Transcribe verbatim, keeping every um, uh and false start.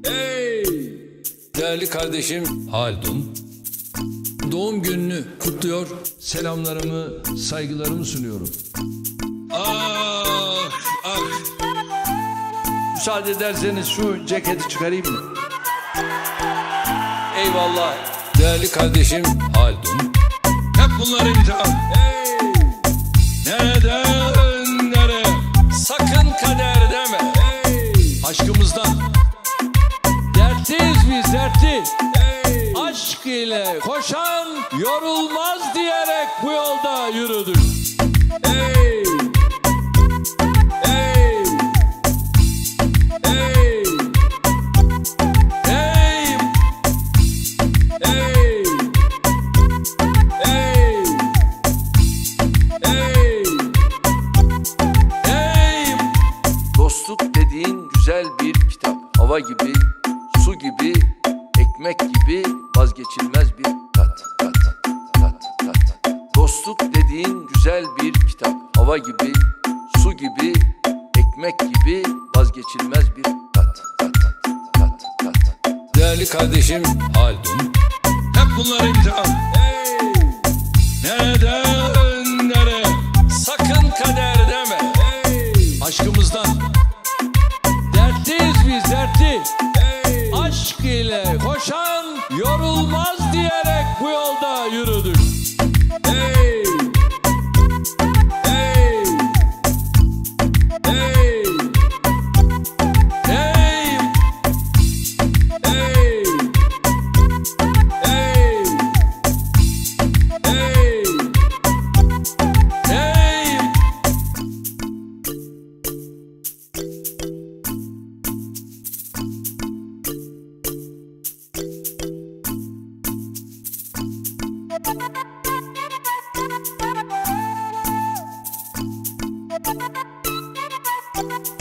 Hey! Değerli kardeşim Haldun, doğum gününü kutluyor, selamlarımı, saygılarımı sunuyorum. Ah, ah! Müsaade ederseniz şu ceketi çıkarayım mı? Eyvallah. Değerli kardeşim Haldun, hep bunlar imtihan. Hey! Nereden nereye? Sakın kader deme. Hey! Aşkımızdan dertliyiz biz, dertli. Hey! Aşk ile koşan yorulmaz diyerek bu yolda yürüdük. Hey! Hey! Hey! Hey! Hey! Hey! Hey! Hey! Dostluk dediğin güzel bir kitap. Hava gibi, su gibi, ekmek gibi vazgeçilmez bir tat, tat, tat, tat. Dostluk dediğin güzel bir kitap. Hava gibi, su gibi, ekmek gibi vazgeçilmez bir tat, tat, tat, tat. Değerli kardeşim Haldun, hep bunlar imtihan. Hey! Nereden nereye? Sakın kader deme. Hey! Aşkımızdan dertliyiz biz, dertli. Hey! Aşk ile koşan yorulmaz diyerek bu yolda yürüdük. Hey! Hey! Hey! Hey! Hey! Hey! Hey! Hey! Thank you.